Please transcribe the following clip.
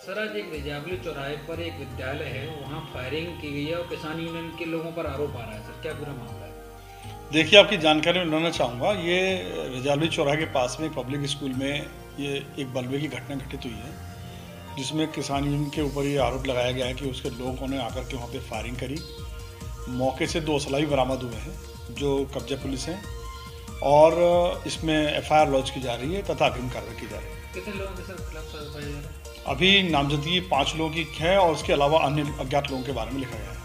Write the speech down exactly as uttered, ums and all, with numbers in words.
Sir, आज एक रिजावली चौराहे पर एक विद्यालय है, वहाँ फायरिंग की गई है और किसान यूनियन के लोगों पर आरोप आ रहा है। सर, क्या पूरा मामला है? देखिए, आपकी जानकारी में लाना चाहूँगा, ये रिजावली चौराहे के पास में एक पब्लिक स्कूल में ये एक बलवे की घटना घटित हुई है, जिसमें किसान यूनियन के ऊपर ये आरोप लगाया गया है कि उसके लोगों ने आकर के वहाँ पे फायरिंग करी। मौके से दो असला भी बरामद हुए हैं, जो कब्जा पुलिस हैं, और इसमें एफ आई आर लॉन्च की जा रही है तथा अग्रिम कार्रवाई की जा रही है। कितने लोगों के साथ खिलाफ कार्रवाई जा रहा है? अभी नामजदगी पाँच लोगों की है और उसके अलावा अन्य अज्ञात लोगों के बारे में लिखा गया है।